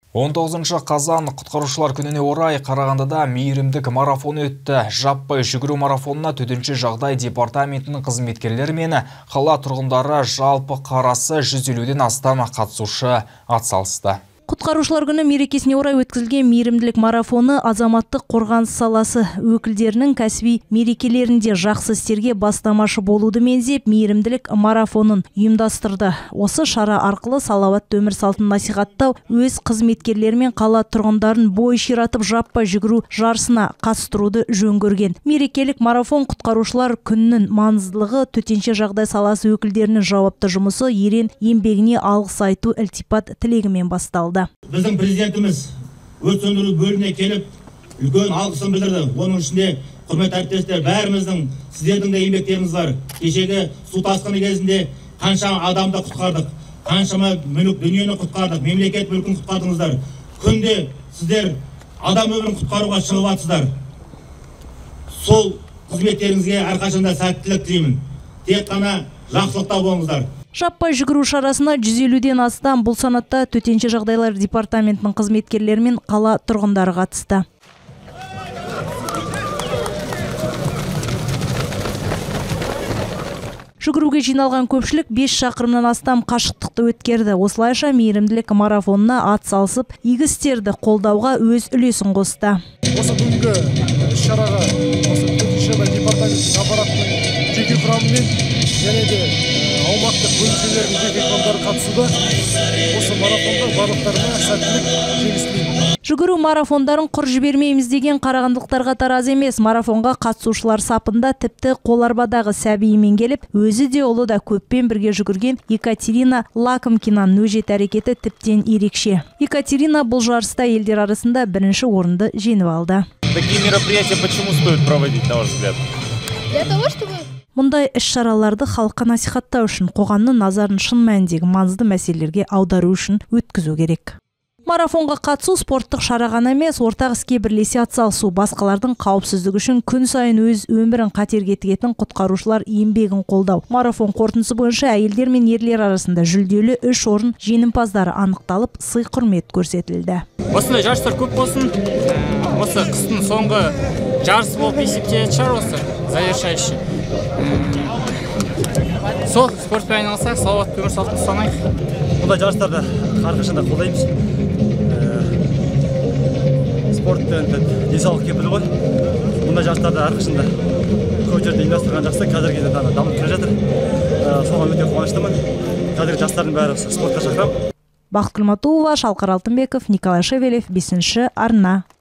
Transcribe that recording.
19 қазан құтқарушылар күніне орай Қарағандыда мейірімдік марафон өтті. Жаппай жүгіру марафонына төтенше жағдай департаментінің қызметкерлері мен қала тұрғындары жалпы қарасы 150-ден астам қатысушы атсалысты. Құтқарушылар күні мерекесіне орай өткізілген мейірімділік марафоны азаматтық қорғаныс саласы өкілдерінің кәсіби мерекелерінде жақсы істерге бастамашы болуды меңзеп, мейірімділік марафонын ұйымдастырды. Осы шара арқылы салауатты өмір салтын насихаттау, өз қызметкерлері мен қала тұрғындарын бой ширатып жаппай жүгіру жарысына қатыстыруды жөн көрген. Мерекелік марафон құтқарушылар күнінің маңыздылығы, төтенше жағдай саласы өкілдерінің жауапты жұмысы, ерен еңбегіне алғыс айту ілтипат тілегімен басталды. Біздің президентіміз өрт сөндіру бөліміне келіп, үлкен алғысын білдірді. Оның ішінде құрметті әріптестер, бәріміздің, сіздердің де еңбектеріңіз бар. Кешегі су тасқыны кезінде қанша адамды құтқардық, қаншама мүлік дүниені құтқардық, мемлекет мүлкін құтқардыңыздар. Күнде сіздер адам өмірін құтқаруға шығып жатсыздар. Сол қызметтеріңізге әрқашанда сәттілік тілеймін. Тек қана жақсылықта болыңыздар. Жаппай жүгіру шарасына 150-ден астам, бұл санатта төтенше жағдайлар департаментінің қызметкерлері мен қала тұрғындары қатысты. Жүгіруге жиналған көпшілік 5 шақырымнан астам қашықтықты өткерді. Осылайша мейірімділік марафонына атсалысып, игі істерді қолдауға өз үлесін қосты. Осы бүгінгі шараға төтенше департаменттің аппаратының жеке құрамымен және де аумақтық бөлімшелердің жеке құрамдары қатысуда. Осы марафонда барлықтарына сәттілік, жеңіс тілеймін. Жүгіру марафондарын құр жібермейміз деген қарағандылықтарға тараз емес. Марафонға қатысушылар сапында тіпті қоларбадағы сәбиімен келіп, өзі де ұлы да көппен бірге жүгірген Екатерина Лакомкинаның өжет әрекеті тіптен ерекше. Екатерина бұл жарыста елдер арасында бірінші орынды жеңіп алды. Такие мероприятия почему стоит проводить, на ваш взгляд? Для того, чтобы Мұндай іс-шараларды халыққа насихаттау үшін, қоғамның назарын шын мәніндегі маңызды мәселелерге аудару үшін өткізу керек. Марафонға қатысу спорттық шара ғана емес, ортақ іске бірлесе атсалысу, басқалардың қауіпсіздігі үшін күн сайын өз өмірін қатерге тігетін құтқарушылар еңбегін қолдау. Марафон қорытындысы бойынша әйелдер мен ерлер арасында жүлделі 3 орын жеңімпаздары анықталып, сый-құрмет көрсетілді. Осындай жарыстар көп болсын. Осы қыстың соңғы жарыс болып есептелетін шығар осы завершающий. Сол спортпен айналысақ, салауатты өмір салтын ұстанайық. Бұндай жарыстарды әрқашанда қолдаймыз. Спорт денсаулық кепілі ғой. Бұндай жарыстарды әрқашанда көп жерде ұйымдастырған жақсы. Қазіргі кезде дамып келе жатыр. Соған өте қуаныштымын. Қазіргі жастардың бәрі спортқа шақырамын. Бақыт Күлматулова, Шалқар Алтынбеков, Николай Шевелев, 5-ші арна.